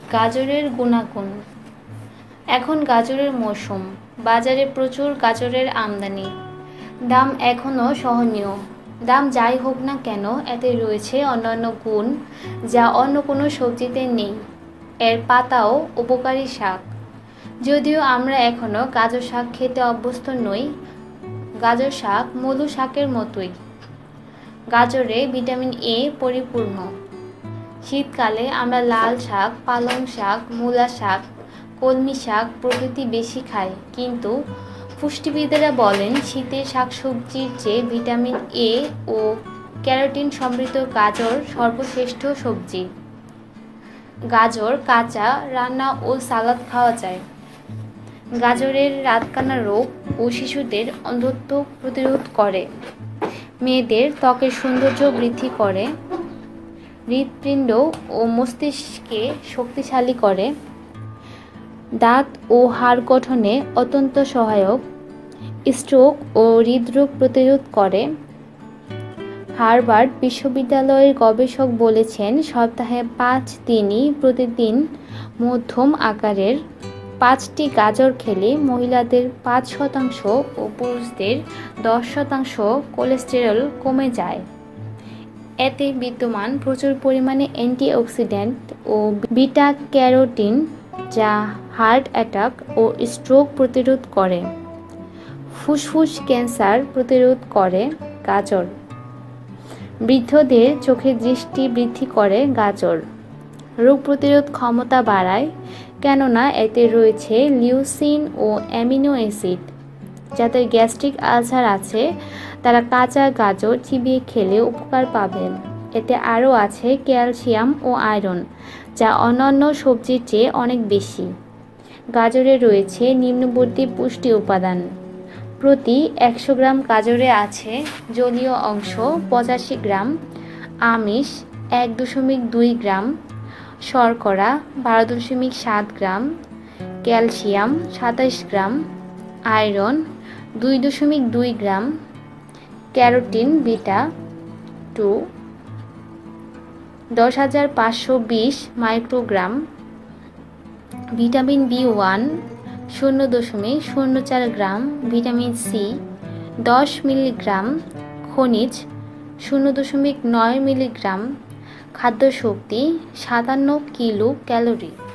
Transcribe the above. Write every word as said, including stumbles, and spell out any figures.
গাজরের গুণাগুণ। এখন গাজরের মৌসুম, বাজারে প্রচুর গাজরের আমদানি। দাম এখনও সহনীয়। দাম যাই হোক না কেন, এতে রয়েছে অন্যান্য গুণ যা অন্য কোনো সবজিতে নেই। এর পাতাও উপকারী শাক। যদিও আমরা এখনও গাজর শাক খেতে অভ্যস্ত নই, গাজর শাক মূলো শাকের মতোই। গাজরে ভিটামিন এ পরিপূর্ণ। শীতকালে আমরা লাল শাক, পালং শাক, মূলা শাক, কলমি শাক প্রভৃতি বেশি খাই, কিন্তু পুষ্টিবিদেরা বলেন শীতের শাকসবজির চেয়ে ভিটামিন এ ও ক্যারোটিন সমৃদ্ধ গাজর সর্বশ্রেষ্ঠ সবজি। গাজর কাঁচা, রান্না ও সালাদ খাওয়া যায়। গাজরের রাতকানা রোগ ও শিশুদের অন্ধত্ব প্রতিরোধ করে। মেয়েদের ত্বকের সৌন্দর্য বৃদ্ধি করে। হৃৎপিণ্ড ও মস্তিষ্ককে শক্তিশালী করে। দাঁত ও হাড় গঠনে অত্যন্ত সহায়ক। স্ট্রোক ও হৃদরোগ প্রতিরোধ করে। হার্ভার্ড বিশ্ববিদ্যালয়ের গবেষক বলেছেন, সপ্তাহে পাঁচ দিনই প্রতিদিন মধ্যম আকারের পাঁচটি গাজর খেলে মহিলাদের পাঁচ শতাংশ ও পুরুষদের দশ শতাংশ কোলেস্টেরল কমে যায়। এতে বিদ্যমান প্রচুর পরিমাণে অ্যান্টিঅক্সিডেন্ট ও বিটা ক্যারোটিন যা হার্ট অ্যাটাক ও স্ট্রোক প্রতিরোধ করে। ফুসফুস ক্যান্সার প্রতিরোধ করে গাজর। বৃদ্ধদের চোখের দৃষ্টি বৃদ্ধি করে গাজর। রোগ প্রতিরোধ ক্ষমতা বাড়ায়, কেননা এতে রয়েছে লিউসিন ও অ্যামিনো অ্যাসিড। যাদের গ্যাস্ট্রিক আলসার আছে তারা কাঁচা গাজর চিবিয়ে খেলে উপকার পাবেন। এতে আরও আছে ক্যালসিয়াম ও আয়রন, যা অন্যান্য সবজির চেয়ে অনেক বেশি। গাজরে রয়েছে নিম্নবর্তী পুষ্টি উপাদান। প্রতি একশো গ্রাম গাজরে আছে জলীয় অংশ পঁচাশি গ্রাম, আমিষ এক দশমিক দুই গ্রাম, শর্করা বারো দশমিক সাত গ্রাম, ক্যালসিয়াম সাতাশ গ্রাম, আয়রন দুই দশমিক দুই গ্রাম, ক্যারোটিন বিটা টু দশ হাজার পাঁচশো বিশ মাইক্রোগ্রাম, ভিটামিন বি ওয়ান শূন্য দশমিক শূন্য চার গ্রাম, ভিটামিন সি দশ মিলিগ্রাম, খনিজ শূন্য দশমিক নয় মিলিগ্রাম, খাদ্য শক্তি সাতান্ন কিলো ক্যালোরি।